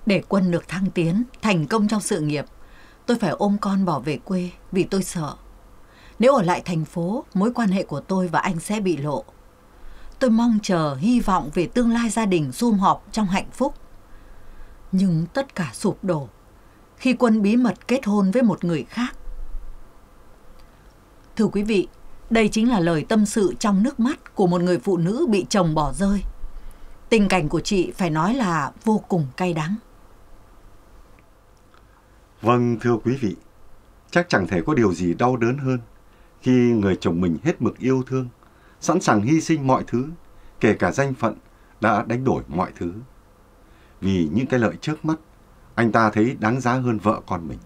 Để Quân được thăng tiến, thành công trong sự nghiệp, tôi phải ôm con bỏ về quê vì tôi sợ. Nếu ở lại thành phố, mối quan hệ của tôi và anh sẽ bị lộ. Tôi mong chờ, hy vọng về tương lai gia đình sum họp trong hạnh phúc. Nhưng tất cả sụp đổ khi Quân bí mật kết hôn với một người khác. Thưa quý vị, đây chính là lời tâm sự trong nước mắt của một người phụ nữ bị chồng bỏ rơi. Tình cảnh của chị phải nói là vô cùng cay đắng. Vâng, thưa quý vị, chắc chẳng thể có điều gì đau đớn hơn khi người chồng mình hết mực yêu thương, sẵn sàng hy sinh mọi thứ, kể cả danh phận, đã đánh đổi mọi thứ. Vì những cái lợi trước mắt, anh ta thấy đáng giá hơn vợ con mình.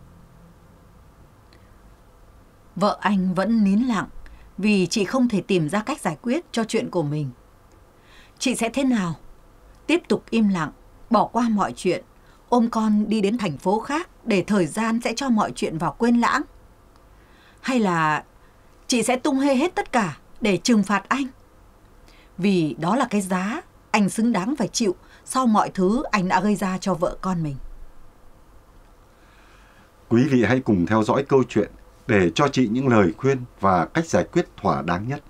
Vợ anh vẫn nín lặng vì chị không thể tìm ra cách giải quyết cho chuyện của mình. Chị sẽ thế nào? Tiếp tục im lặng, bỏ qua mọi chuyện, ôm con đi đến thành phố khác để thời gian sẽ cho mọi chuyện vào quên lãng? Hay là chị sẽ tung hê hết tất cả để trừng phạt anh? Vì đó là cái giá anh xứng đáng phải chịu sau mọi thứ anh đã gây ra cho vợ con mình. Quý vị hãy cùng theo dõi câu chuyện để cho chị những lời khuyên và cách giải quyết thỏa đáng nhất.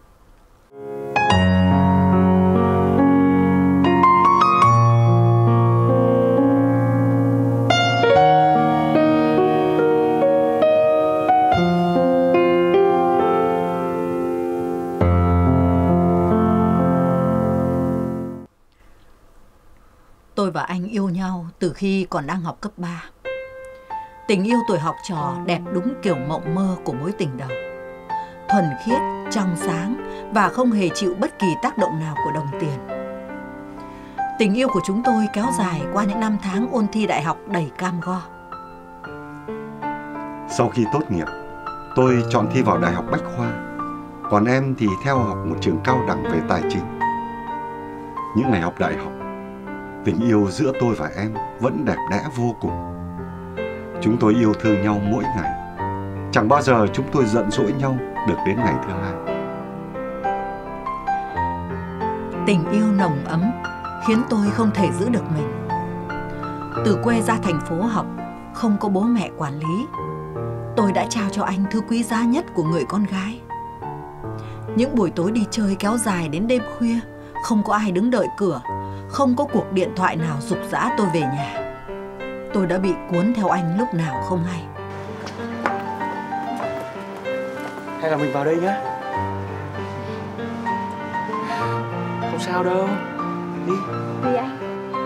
Tôi và anh yêu nhau từ khi còn đang học cấp 3. Tình yêu tuổi học trò đẹp đúng kiểu mộng mơ của mối tình đầu. Thuần khiết, trong sáng và không hề chịu bất kỳ tác động nào của đồng tiền. Tình yêu của chúng tôi kéo dài qua những năm tháng ôn thi đại học đầy cam go. Sau khi tốt nghiệp, tôi chọn thi vào Đại học Bách Khoa, còn em thì theo học một trường cao đẳng về tài chính. Những ngày học đại học, tình yêu giữa tôi và em vẫn đẹp đẽ vô cùng. Chúng tôi yêu thương nhau mỗi ngày. Chẳng bao giờ chúng tôi giận dỗi nhau được đến ngày thứ hai. Tình yêu nồng ấm khiến tôi không thể giữ được mình. Từ quê ra thành phố học, không có bố mẹ quản lý, tôi đã trao cho anh thứ quý giá nhất của người con gái. Những buổi tối đi chơi kéo dài đến đêm khuya, không có ai đứng đợi cửa, không có cuộc điện thoại nào giục giã tôi về nhà. Tôi đã bị cuốn theo anh lúc nào không hay. Hay là mình vào đây nhá. Không sao đâu. Đi. Đi anh.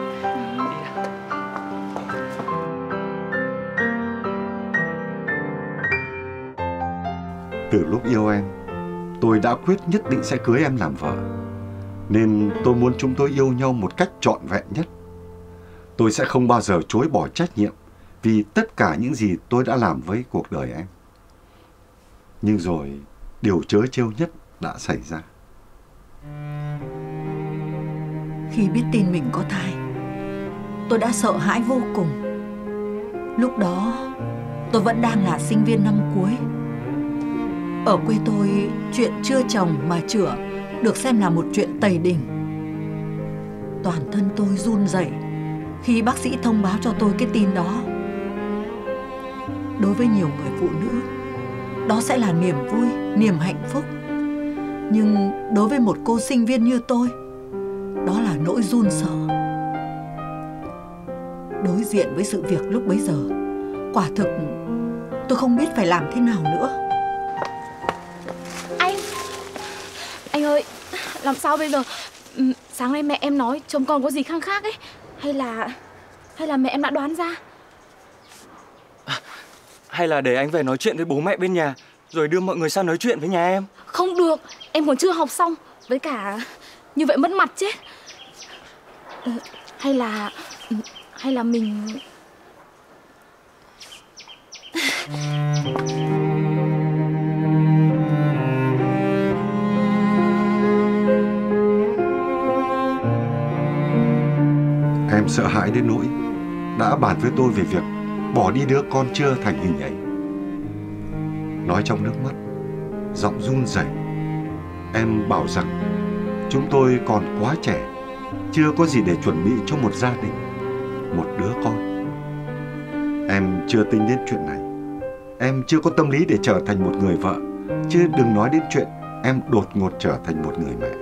Từ lúc yêu em, tôi đã quyết nhất định sẽ cưới em làm vợ. Nên tôi muốn chúng tôi yêu nhau một cách trọn vẹn nhất. Tôi sẽ không bao giờ chối bỏ trách nhiệm vì tất cả những gì tôi đã làm với cuộc đời em. Nhưng rồi, điều trớ trêu nhất đã xảy ra. Khi biết tin mình có thai, tôi đã sợ hãi vô cùng. Lúc đó, tôi vẫn đang là sinh viên năm cuối. Ở quê tôi, chuyện chưa chồng mà chữa được xem là một chuyện tày đình. Toàn thân tôi run rẩy khi bác sĩ thông báo cho tôi cái tin đó. Đối với nhiều người phụ nữ, đó sẽ là niềm vui, niềm hạnh phúc. Nhưng đối với một cô sinh viên như tôi, đó là nỗi run sợ. Đối diện với sự việc lúc bấy giờ, quả thực tôi không biết phải làm thế nào nữa. Anh ơi, làm sao bây giờ? Sáng nay mẹ em nói chồng con có gì khác khác ấy. Hay là mẹ em đã đoán ra? Hay là để anh về nói chuyện với bố mẹ bên nhà, rồi đưa mọi người sang nói chuyện với nhà em. Không được, em còn chưa học xong. Với cả như vậy mất mặt chết. Hay là mình... Em sợ hãi đến nỗi đã bàn với tôi về việc bỏ đi đứa con chưa thành hình ấy. Nói trong nước mắt, giọng run rẩy, em bảo rằng chúng tôi còn quá trẻ, chưa có gì để chuẩn bị cho một gia đình. một đứa con. Em chưa tính đến chuyện này. Em chưa có tâm lý để trở thành một người vợ, chứ đừng nói đến chuyện em đột ngột trở thành một người mẹ.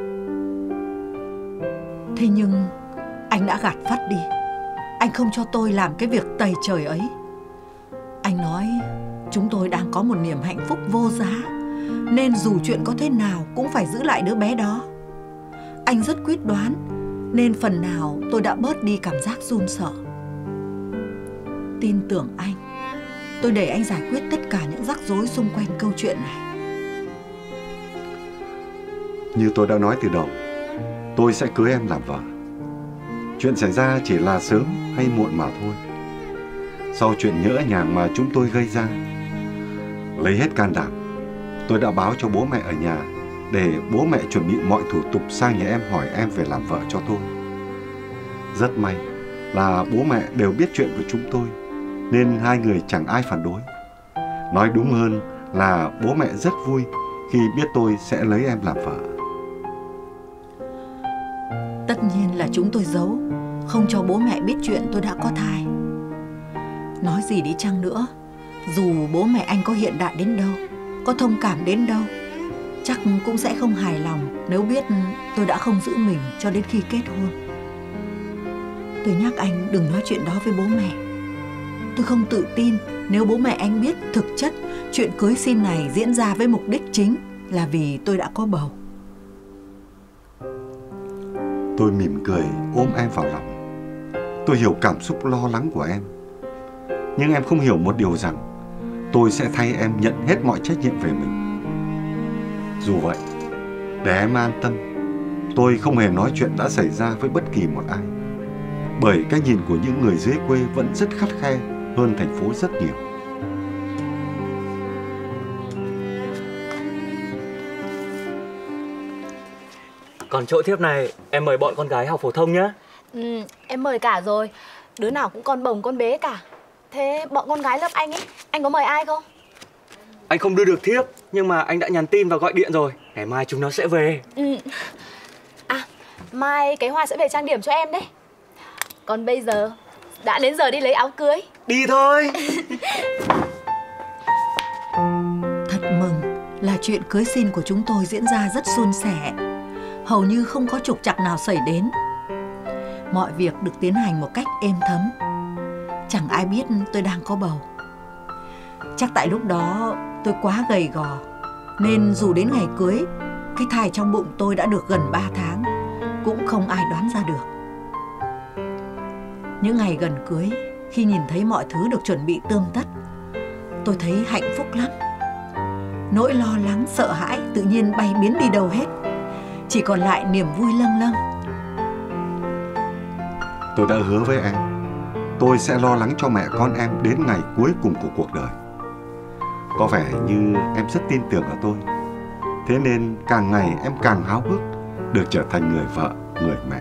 Thế nhưng anh đã gạt phắt đi. Anh không cho tôi làm cái việc tày trời ấy. Anh nói chúng tôi đang có một niềm hạnh phúc vô giá, nên dù chuyện có thế nào cũng phải giữ lại đứa bé đó. Anh rất quyết đoán, nên phần nào tôi đã bớt đi cảm giác run sợ. Tin tưởng anh, tôi để anh giải quyết tất cả những rắc rối xung quanh câu chuyện này. Như tôi đã nói từ đầu, tôi sẽ cưới em làm vợ. Chuyện xảy ra chỉ là sớm hay muộn mà thôi. Sau chuyện nhỡ nhàng mà chúng tôi gây ra, lấy hết can đảm, tôi đã báo cho bố mẹ ở nhà để bố mẹ chuẩn bị mọi thủ tục sang nhà em hỏi em về làm vợ cho tôi. Rất may là bố mẹ đều biết chuyện của chúng tôi, nên hai người chẳng ai phản đối. Nói đúng hơn là bố mẹ rất vui khi biết tôi sẽ lấy em làm vợ. Tất nhiên là chúng tôi giấu, không cho bố mẹ biết chuyện tôi đã có thai. Nói gì đi chăng nữa, dù bố mẹ anh có hiện đại đến đâu, có thông cảm đến đâu, chắc cũng sẽ không hài lòng nếu biết tôi đã không giữ mình cho đến khi kết hôn. Tôi nhắc anh đừng nói chuyện đó với bố mẹ. Tôi không tự tin nếu bố mẹ anh biết thực chất chuyện cưới xin này diễn ra với mục đích chính là vì tôi đã có bầu. Tôi mỉm cười ôm em vào lòng. Tôi hiểu cảm xúc lo lắng của em. Nhưng em không hiểu một điều rằng tôi sẽ thay em nhận hết mọi trách nhiệm về mình. Dù vậy, để em an tâm, tôi không hề nói chuyện đã xảy ra với bất kỳ một ai. Bởi cái nhìn của những người dưới quê vẫn rất khắt khe hơn thành phố rất nhiều. Còn chỗ thiếp này em mời bọn con gái học phổ thông nhé. Em mời cả rồi. Đứa nào cũng con bồng con bế cả. Thế bọn con gái lớp anh ấy, anh có mời ai không? Anh không đưa được thiếp, nhưng mà anh đã nhắn tin và gọi điện rồi. Ngày mai chúng nó sẽ về. À, mai cái Hoa sẽ về trang điểm cho em đấy. Còn bây giờ đã đến giờ đi lấy áo cưới. Đi thôi. Thật mừng là chuyện cưới xin của chúng tôi diễn ra rất suôn sẻ, hầu như không có trục trặc nào xảy đến. Mọi việc được tiến hành một cách êm thấm. Chẳng ai biết tôi đang có bầu. Chắc tại lúc đó tôi quá gầy gò, nên dù đến ngày cưới, cái thai trong bụng tôi đã được gần 3 tháng, cũng không ai đoán ra được. Những ngày gần cưới, khi nhìn thấy mọi thứ được chuẩn bị tươm tất, tôi thấy hạnh phúc lắm. Nỗi lo lắng, sợ hãi tự nhiên bay biến đi đâu hết. Chỉ còn lại niềm vui lâng lâng. Tôi đã hứa với em, tôi sẽ lo lắng cho mẹ con em đến ngày cuối cùng của cuộc đời. Có vẻ như em rất tin tưởng ở tôi. Thế nên càng ngày em càng háo hức được trở thành người vợ, người mẹ.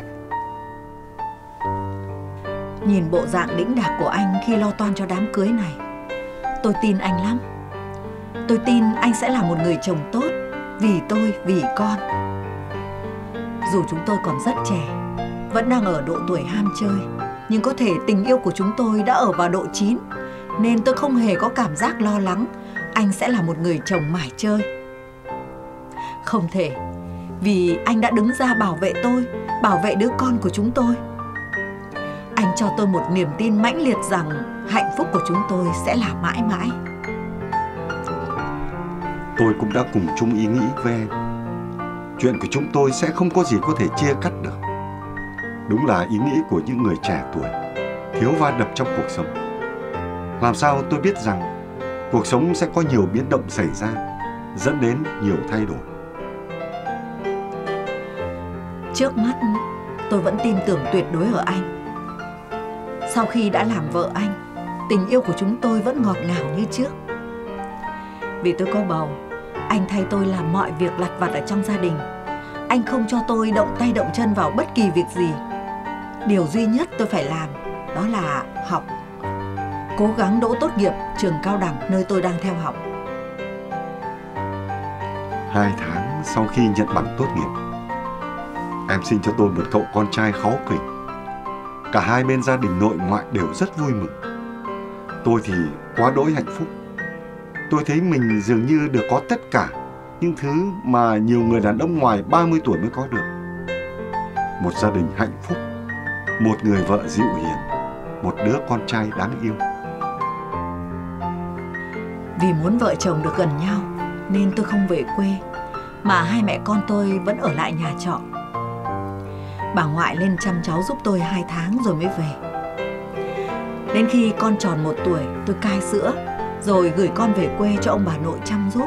Nhìn bộ dạng đĩnh đạc của anh khi lo toan cho đám cưới này, tôi tin anh lắm. Tôi tin anh sẽ là một người chồng tốt, vì tôi, vì con. Dù chúng tôi còn rất trẻ, vẫn đang ở độ tuổi ham chơi, nhưng có thể tình yêu của chúng tôi đã ở vào độ chín, nên tôi không hề có cảm giác lo lắng anh sẽ là một người chồng mải chơi. Không thể, vì anh đã đứng ra bảo vệ tôi, bảo vệ đứa con của chúng tôi. Anh cho tôi một niềm tin mãnh liệt rằng hạnh phúc của chúng tôi sẽ là mãi mãi. Tôi cũng đã cùng chung ý nghĩ với em. Chuyện của chúng tôi sẽ không có gì có thể chia cắt được. Đúng là ý nghĩ của những người trẻ tuổi, thiếu va đập trong cuộc sống. Làm sao tôi biết rằng cuộc sống sẽ có nhiều biến động xảy ra, dẫn đến nhiều thay đổi. Trước mắt, tôi vẫn tin tưởng tuyệt đối ở anh. Sau khi đã làm vợ anh, tình yêu của chúng tôi vẫn ngọt ngào như trước. Vì tôi có bầu, anh thay tôi làm mọi việc lặt vặt ở trong gia đình. Anh không cho tôi động tay động chân vào bất kỳ việc gì. Điều duy nhất tôi phải làm đó là học, cố gắng đỗ tốt nghiệp trường cao đẳng nơi tôi đang theo học. 2 tháng sau khi nhận bằng tốt nghiệp, em sinh cho tôi một cậu con trai kháu khỉnh. Cả hai bên gia đình nội ngoại đều rất vui mừng. Tôi thì quá đỗi hạnh phúc. Tôi thấy mình dường như được có tất cả những thứ mà nhiều người đàn ông ngoài 30 tuổi mới có được. Một gia đình hạnh phúc, một người vợ dịu hiền, một đứa con trai đáng yêu. Vì muốn vợ chồng được gần nhau nên tôi không về quê, mà hai mẹ con tôi vẫn ở lại nhà trọ. Bà ngoại lên chăm cháu giúp tôi 2 tháng rồi mới về. Đến khi con tròn 1 tuổi, tôi cai sữa rồi gửi con về quê cho ông bà nội chăm giúp.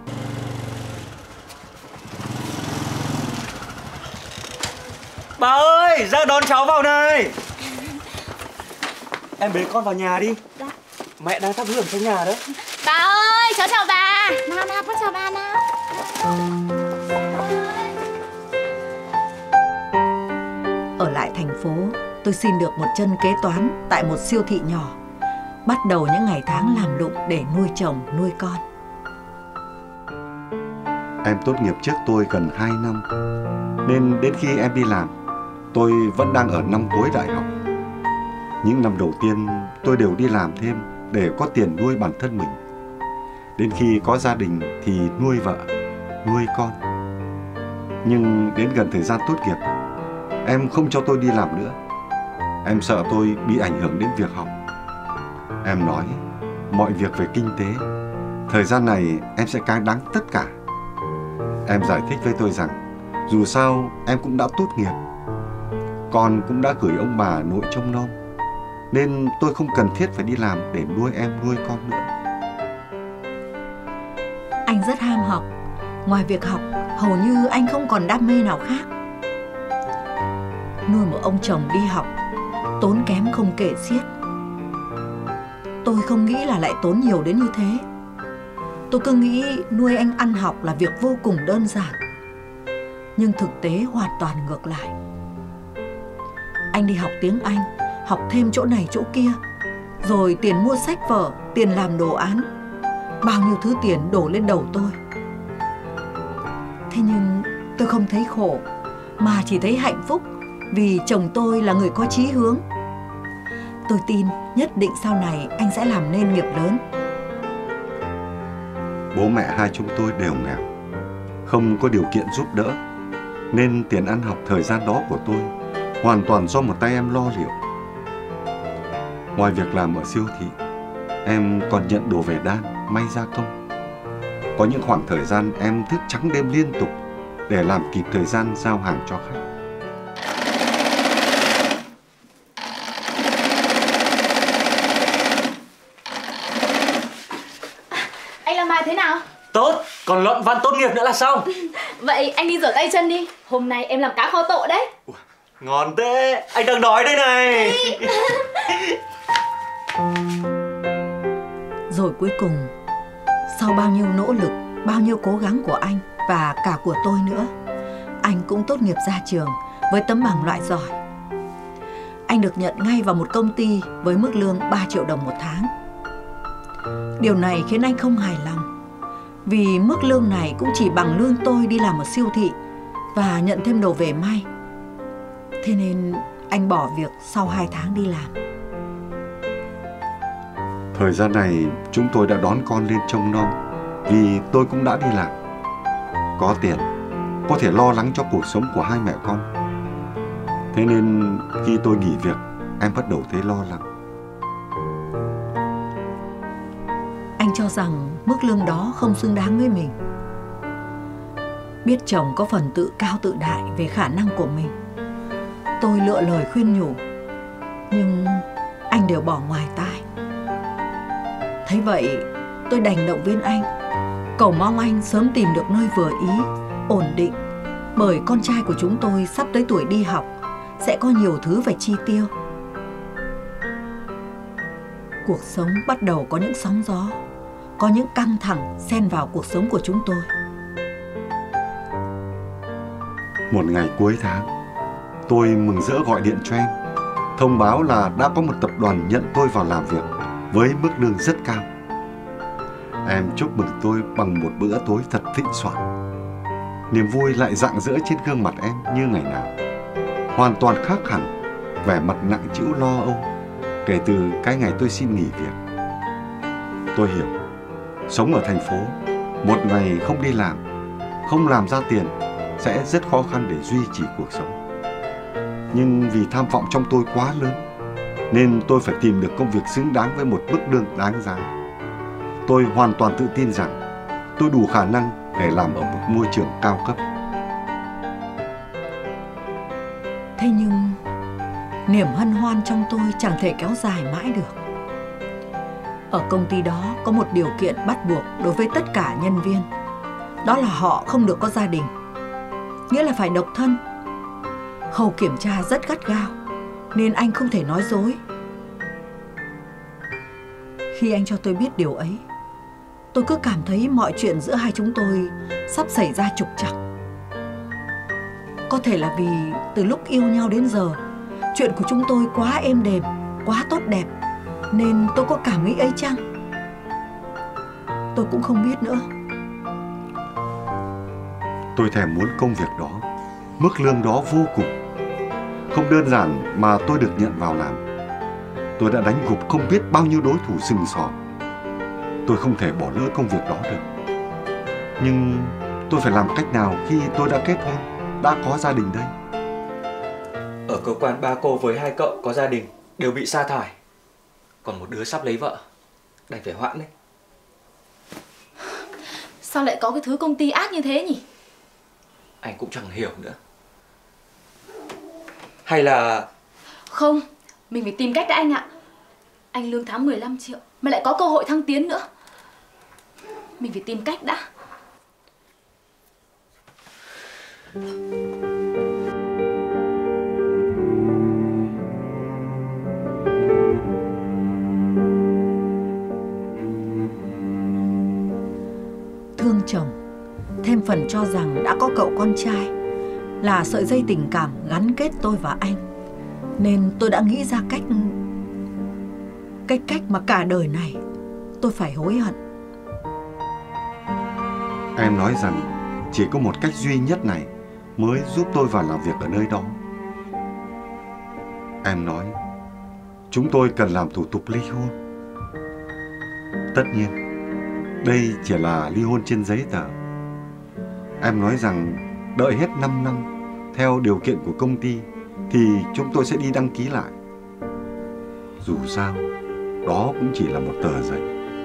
Bà ơi, ra đón cháu vào này. Em bế con vào nhà đi. Dạ. Mẹ đang thắp hương trong nhà đó. Bà ơi, cháu chào bà. Nào nào, con chào bà nào. Ở lại thành phố, tôi xin được một chân kế toán tại một siêu thị nhỏ, bắt đầu những ngày tháng làm lụng để nuôi chồng, nuôi con. Em tốt nghiệp trước tôi gần 2 năm, nên đến khi em đi làm, tôi vẫn đang ở năm cuối đại học. Những năm đầu tiên tôi đều đi làm thêm để có tiền nuôi bản thân mình. Đến khi có gia đình thì nuôi vợ, nuôi con. Nhưng đến gần thời gian tốt nghiệp, em không cho tôi đi làm nữa. Em sợ tôi bị ảnh hưởng đến việc học. Em nói mọi việc về kinh tế, thời gian này em sẽ cáng đáng tất cả. Em giải thích với tôi rằng dù sao em cũng đã tốt nghiệp, con cũng đã gửi ông bà nội trông nom, nên tôi không cần thiết phải đi làm để nuôi em nuôi con nữa. Anh rất ham học. Ngoài việc học, hầu như anh không còn đam mê nào khác. Nuôi một ông chồng đi học tốn kém không kể xiết. Tôi không nghĩ là lại tốn nhiều đến như thế. Tôi cứ nghĩ nuôi anh ăn học là việc vô cùng đơn giản. Nhưng thực tế hoàn toàn ngược lại. Anh đi học tiếng Anh, học thêm chỗ này chỗ kia, rồi tiền mua sách vở, tiền làm đồ án, bao nhiêu thứ tiền đổ lên đầu tôi. Thế nhưng tôi không thấy khổ, mà chỉ thấy hạnh phúc vì chồng tôi là người có chí hướng. Tôi tin nhất định sau này anh sẽ làm nên nghiệp lớn. Bố mẹ hai chúng tôi đều nghèo, không có điều kiện giúp đỡ, nên tiền ăn học thời gian đó của tôi hoàn toàn do một tay em lo liệu. Ngoài việc làm ở siêu thị, em còn nhận đồ về đan, may gia công. Có những khoảng thời gian em thức trắng đêm liên tục để làm kịp thời gian giao hàng cho khách. Anh làm bài thế nào? Tốt, còn luận văn tốt nghiệp nữa là xong. Vậy anh đi rửa tay chân đi. Hôm nay em làm cá kho tộ đấy. Ngon thế, anh đang đói đây này. Rồi cuối cùng, sau bao nhiêu nỗ lực, bao nhiêu cố gắng của anh và cả của tôi nữa, anh cũng tốt nghiệp ra trường với tấm bằng loại giỏi. Anh được nhận ngay vào một công ty với mức lương 3 triệu đồng một tháng. Điều này khiến anh không hài lòng, vì mức lương này cũng chỉ bằng lương tôi đi làm ở siêu thị và nhận thêm đồ về may. Thế nên anh bỏ việc sau 2 tháng đi làm. Thời gian này chúng tôi đã đón con lên trông nom, vì tôi cũng đã đi làm. Có tiền, có thể lo lắng cho cuộc sống của hai mẹ con. Thế nên khi tôi nghỉ việc, em bắt đầu thấy lo lắng. Anh cho rằng mức lương đó không xứng đáng với mình. Biết chồng có phần tự cao tự đại về khả năng của mình, tôi lựa lời khuyên nhủ, nhưng anh đều bỏ ngoài tai. Thấy vậy, tôi đành động viên anh, cầu mong anh sớm tìm được nơi vừa ý, ổn định, bởi con trai của chúng tôi sắp tới tuổi đi học, sẽ có nhiều thứ phải chi tiêu. Cuộc sống bắt đầu có những sóng gió, có những căng thẳng xen vào cuộc sống của chúng tôi. Một ngày cuối tháng, tôi mừng rỡ gọi điện cho em, thông báo là đã có một tập đoàn nhận tôi vào làm việc với mức lương rất cao. Em chúc mừng tôi bằng một bữa tối thật thịnh soạn. Niềm vui lại rạng rỡ trên gương mặt em như ngày nào, hoàn toàn khác hẳn vẻ mặt nặng trĩu lo âu kể từ cái ngày tôi xin nghỉ việc. Tôi hiểu, sống ở thành phố, một ngày không đi làm, không làm ra tiền sẽ rất khó khăn để duy trì cuộc sống. Nhưng vì tham vọng trong tôi quá lớn, nên tôi phải tìm được công việc xứng đáng với một mức lương đáng giá. Tôi hoàn toàn tự tin rằng tôi đủ khả năng để làm ở một môi trường cao cấp. Thế nhưng niềm hân hoan trong tôi chẳng thể kéo dài mãi được. Ở công ty đó có một điều kiện bắt buộc đối với tất cả nhân viên. Đó là họ không được có gia đình, nghĩa là phải độc thân. Khâu kiểm tra rất gắt gao, nên anh không thể nói dối. Khi anh cho tôi biết điều ấy, tôi cứ cảm thấy mọi chuyện giữa hai chúng tôi sắp xảy ra trục trặc. Có thể là vì từ lúc yêu nhau đến giờ, chuyện của chúng tôi quá êm đềm, quá tốt đẹp, nên tôi có cảm nghĩ ấy chăng? Tôi cũng không biết nữa. Tôi thèm muốn công việc đó, mức lương đó vô cùng. Không đơn giản mà tôi được nhận vào làm, tôi đã đánh gục không biết bao nhiêu đối thủ sừng sỏ. Tôi không thể bỏ lỡ công việc đó được. Nhưng tôi phải làm cách nào khi tôi đã kết hôn, đã có gia đình đây? Ở cơ quan ba cô với hai cậu có gia đình đều bị sa thải, còn một đứa sắp lấy vợ, đành phải hoãn đấy. Sao lại có cái thứ công ty ác như thế nhỉ? Anh cũng chẳng hiểu nữa. Hay là... Không, mình phải tìm cách đã anh ạ. Anh lương tháng 15 triệu mà lại có cơ hội thăng tiến nữa. Mình phải tìm cách đã. Thương chồng, thêm phần cho rằng đã có cậu con trai là sợi dây tình cảm gắn kết tôi và anh, nên tôi đã nghĩ ra cách mà cả đời này tôi phải hối hận. Em nói rằng chỉ có một cách duy nhất này mới giúp tôi vào làm việc ở nơi đó. Em nói chúng tôi cần làm thủ tục ly hôn. Tất nhiên, đây chỉ là ly hôn trên giấy tờ. Em nói rằng đợi hết 5 năm theo điều kiện của công ty thì chúng tôi sẽ đi đăng ký lại. Dù sao, đó cũng chỉ là một tờ giấy.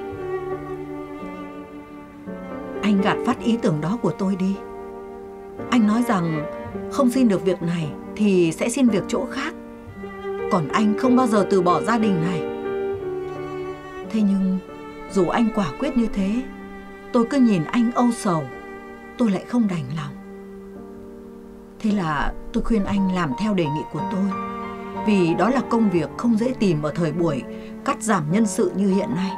Anh gạt phát ý tưởng đó của tôi đi. Anh nói rằng không xin được việc này thì sẽ xin việc chỗ khác. Còn anh không bao giờ từ bỏ gia đình này. Thế nhưng dù anh quả quyết như thế, tôi cứ nhìn anh âu sầu, tôi lại không đành lòng. Thế là tôi khuyên anh làm theo đề nghị của tôi, vì đó là công việc không dễ tìm ở thời buổi cắt giảm nhân sự như hiện nay.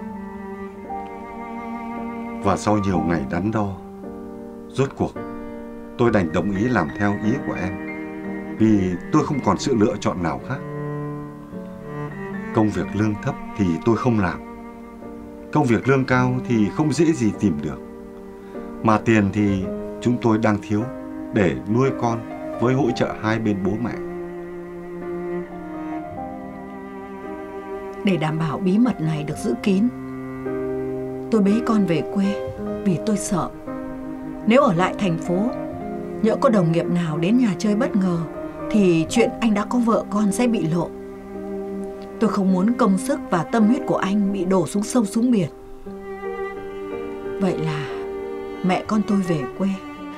Và sau nhiều ngày đắn đo, rốt cuộc tôi đành đồng ý làm theo ý của em, vì tôi không còn sự lựa chọn nào khác. Công việc lương thấp thì tôi không làm, công việc lương cao thì không dễ gì tìm được, mà tiền thì chúng tôi đang thiếu để nuôi con với hỗ trợ hai bên bố mẹ. Để đảm bảo bí mật này được giữ kín, tôi bế con về quê vì tôi sợ nếu ở lại thành phố, nhỡ có đồng nghiệp nào đến nhà chơi bất ngờ thì chuyện anh đã có vợ con sẽ bị lộ. Tôi không muốn công sức và tâm huyết của anh bị đổ xuống sông xuống biển. Vậy là mẹ con tôi về quê.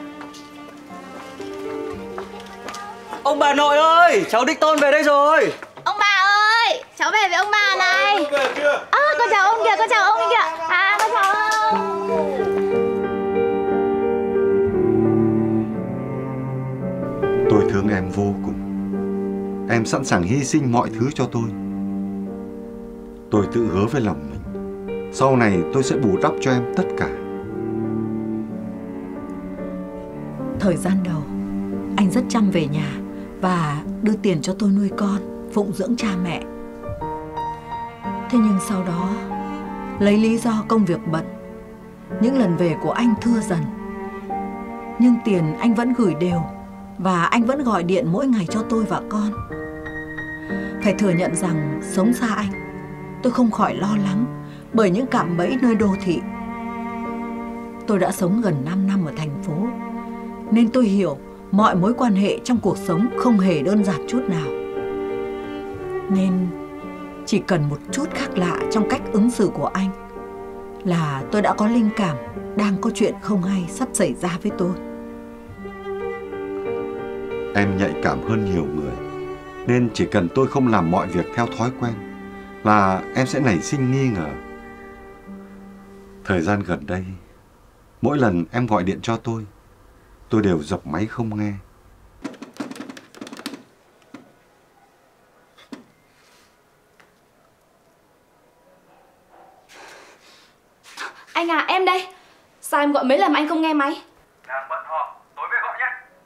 Ông bà nội ơi, cháu đích tôn về đây rồi. Ông bà ơi, cháu về với ông bà này. Con chào ông kìa, con chào ông kìa. Con chào ông. Tôi thương em vô cùng. Em sẵn sàng hy sinh mọi thứ cho tôi. Tôi tự hứa với lòng mình, sau này tôi sẽ bù đắp cho em tất cả. Thời gian đầu, anh rất chăm về nhà và đưa tiền cho tôi nuôi con, phụng dưỡng cha mẹ. Thế nhưng sau đó, lấy lý do công việc bận, những lần về của anh thưa dần. Nhưng tiền anh vẫn gửi đều và anh vẫn gọi điện mỗi ngày cho tôi và con. Phải thừa nhận rằng sống xa anh, tôi không khỏi lo lắng bởi những cạm bẫy nơi đô thị. Tôi đã sống gần 5 năm ở thành phố, nên tôi hiểu mọi mối quan hệ trong cuộc sống không hề đơn giản chút nào. Nên chỉ cần một chút khác lạ trong cách ứng xử của anh là tôi đã có linh cảm đang có chuyện không hay sắp xảy ra với tôi. Em nhạy cảm hơn nhiều người, nên chỉ cần tôi không làm mọi việc theo thói quen là em sẽ nảy sinh nghi ngờ. Thời gian gần đây, mỗi lần em gọi điện cho tôi đều dập máy không nghe. Anh à, em đây. Sao em gọi mấy lần mà anh không nghe máy? Đang bận họp, tối về gọi nhé.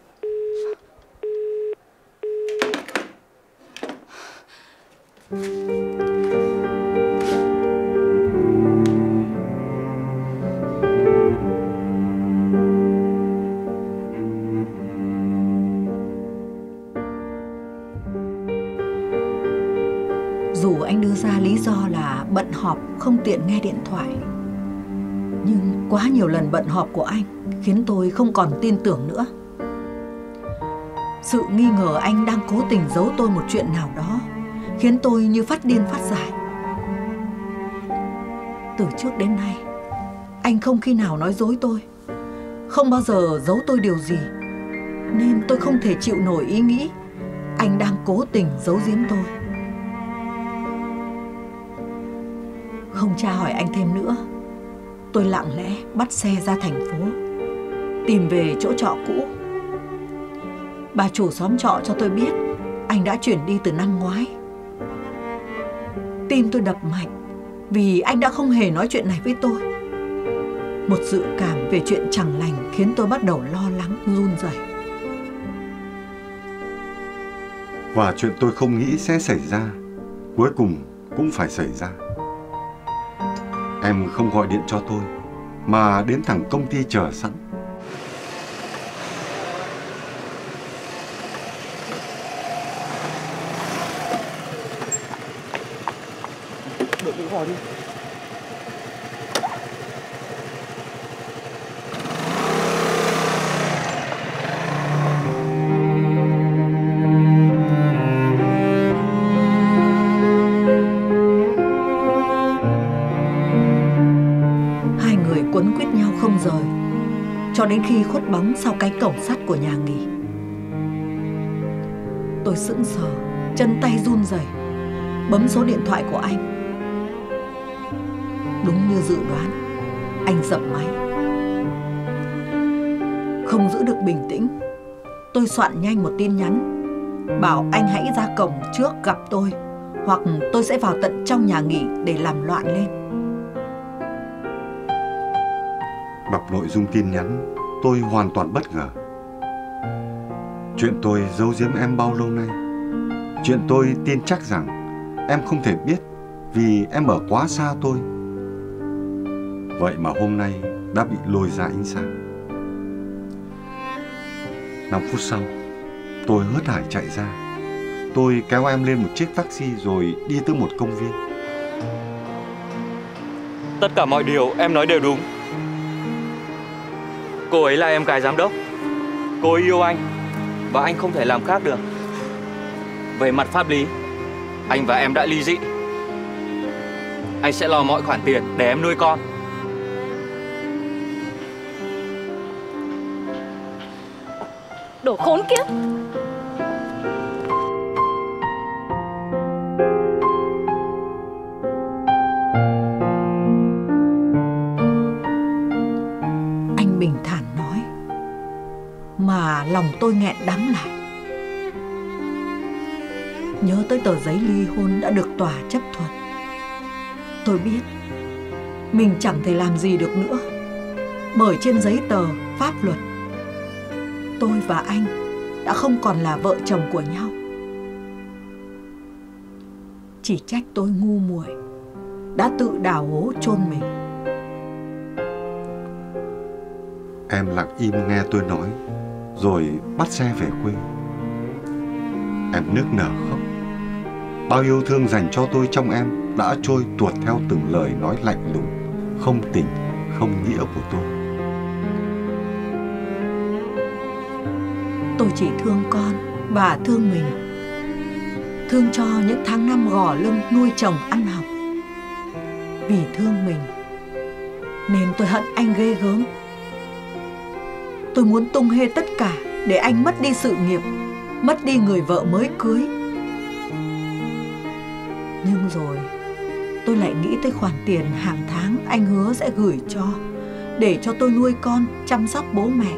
Dù anh đưa ra lý do là bận họp không tiện nghe điện thoại, nhưng quá nhiều lần bận họp của anh khiến tôi không còn tin tưởng nữa. Sự nghi ngờ anh đang cố tình giấu tôi một chuyện nào đó khiến tôi như phát điên phát dại. Từ trước đến nay, anh không khi nào nói dối tôi, không bao giờ giấu tôi điều gì, nên tôi không thể chịu nổi ý nghĩ anh đang cố tình giấu giếm tôi. Không tra hỏi anh thêm nữa, tôi lặng lẽ bắt xe ra thành phố, tìm về chỗ trọ cũ. Bà chủ xóm trọ cho tôi biết anh đã chuyển đi từ năm ngoái. Tim tôi đập mạnh vì anh đã không hề nói chuyện này với tôi. Một dự cảm về chuyện chẳng lành khiến tôi bắt đầu lo lắng, run rẩy. Và chuyện tôi không nghĩ sẽ xảy ra, cuối cùng cũng phải xảy ra. Em không gọi điện cho tôi, mà đến thẳng công ty chờ sẵn. Đợi tôi vào đi. Hai người quấn quýt nhau không rời cho đến khi khuất bóng sau cái cổng sắt của nhà nghỉ. Tôi sững sờ, chân tay run rẩy, bấm số điện thoại của anh. Đúng như dự đoán, anh dập máy. Không giữ được bình tĩnh, tôi soạn nhanh một tin nhắn bảo anh hãy ra cổng trước gặp tôi, hoặc tôi sẽ vào tận trong nhà nghỉ để làm loạn lên. Đọc nội dung tin nhắn, tôi hoàn toàn bất ngờ. Chuyện tôi giấu giếm em bao lâu nay, chuyện tôi tin chắc rằng em không thể biết vì em ở quá xa tôi. Vậy mà hôm nay đã bị lôi ra ánh sáng. 5 phút sau, tôi hớt hải chạy ra. Tôi kéo em lên một chiếc taxi rồi đi tới một công viên. Tất cả mọi điều em nói đều đúng. Cô ấy là em gái giám đốc. Cô ấy yêu anh, và anh không thể làm khác được. Về mặt pháp lý, anh và em đã ly dị. Anh sẽ lo mọi khoản tiền để em nuôi con. Đồ khốn kiếp. Anh bình thản nói, mà lòng tôi nghẹn đắng lại. Nhớ tới tờ giấy ly hôn đã được tòa chấp thuận. Tôi biết mình chẳng thể làm gì được nữa, bởi trên giấy tờ pháp luật, tôi và anh đã không còn là vợ chồng của nhau. Chỉ trách tôi ngu muội, đã tự đào hố chôn mình. Em lặng im nghe tôi nói, rồi bắt xe về quê. Em nức nở khóc. Bao yêu thương dành cho tôi trong em đã trôi tuột theo từng lời nói lạnh lùng, không tình, không nghĩa của tôi. Tôi chỉ thương con và thương mình. Thương cho những tháng năm gò lưng nuôi chồng ăn học. Vì thương mình nên tôi hận anh ghê gớm. Tôi muốn tung hê tất cả để anh mất đi sự nghiệp, mất đi người vợ mới cưới. Nhưng rồi tôi lại nghĩ tới khoản tiền hàng tháng anh hứa sẽ gửi cho, để cho tôi nuôi con, chăm sóc bố mẹ.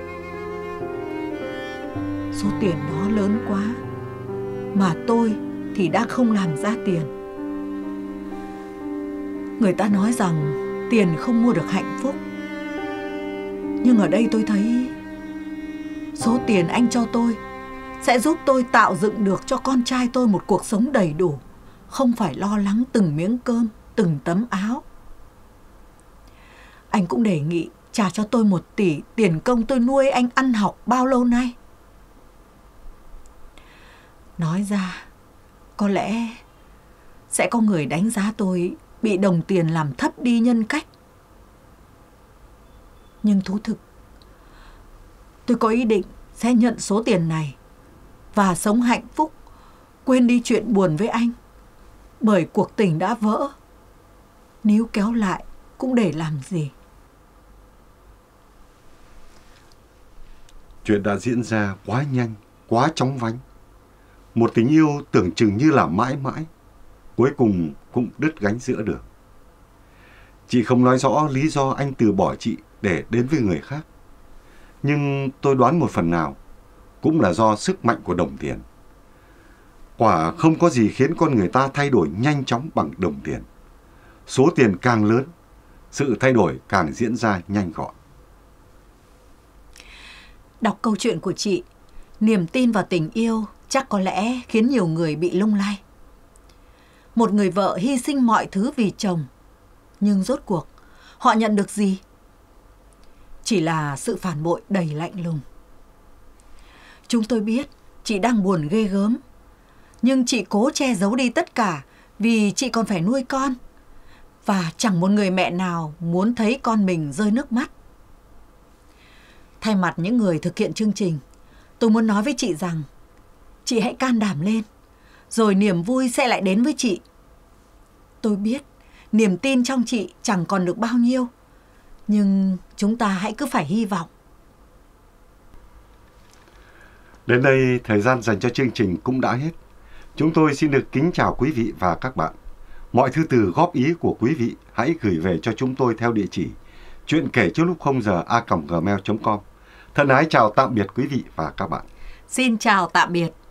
Số tiền đó lớn quá, mà tôi thì đang không làm ra tiền. Người ta nói rằng tiền không mua được hạnh phúc. Nhưng ở đây tôi thấy số tiền anh cho tôi sẽ giúp tôi tạo dựng được cho con trai tôi một cuộc sống đầy đủ, không phải lo lắng từng miếng cơm, từng tấm áo. Anh cũng đề nghị trả cho tôi 1 tỷ tiền công tôi nuôi anh ăn học bao lâu nay. Nói ra, có lẽ sẽ có người đánh giá tôi bị đồng tiền làm thấp đi nhân cách. Nhưng thú thực, tôi có ý định sẽ nhận số tiền này và sống hạnh phúc, quên đi chuyện buồn với anh. Bởi cuộc tình đã vỡ, níu kéo lại cũng để làm gì. Chuyện đã diễn ra quá nhanh, quá chóng vánh. Một tình yêu tưởng chừng như là mãi mãi, cuối cùng cũng đứt gánh giữa đường. Chị không nói rõ lý do anh từ bỏ chị để đến với người khác. Nhưng tôi đoán một phần nào cũng là do sức mạnh của đồng tiền. Quả không có gì khiến con người ta thay đổi nhanh chóng bằng đồng tiền. Số tiền càng lớn, sự thay đổi càng diễn ra nhanh gọn. Đọc câu chuyện của chị, niềm tin vào tình yêu chắc có lẽ khiến nhiều người bị lung lay. Một người vợ hy sinh mọi thứ vì chồng, nhưng rốt cuộc họ nhận được gì? Chỉ là sự phản bội đầy lạnh lùng. Chúng tôi biết chị đang buồn ghê gớm, nhưng chị cố che giấu đi tất cả vì chị còn phải nuôi con. Và chẳng một người mẹ nào muốn thấy con mình rơi nước mắt. Thay mặt những người thực hiện chương trình, tôi muốn nói với chị rằng chị hãy can đảm lên, rồi niềm vui sẽ lại đến với chị. Tôi biết niềm tin trong chị chẳng còn được bao nhiêu, nhưng chúng ta hãy cứ phải hy vọng. Đến đây, thời gian dành cho chương trình cũng đã hết. Chúng tôi xin được kính chào quý vị và các bạn. Mọi thư từ góp ý của quý vị hãy gửi về cho chúng tôi theo địa chỉ chuyện kể trước lúc 0 giờ a.gmail.com. Thân ái chào tạm biệt quý vị và các bạn. Xin chào tạm biệt.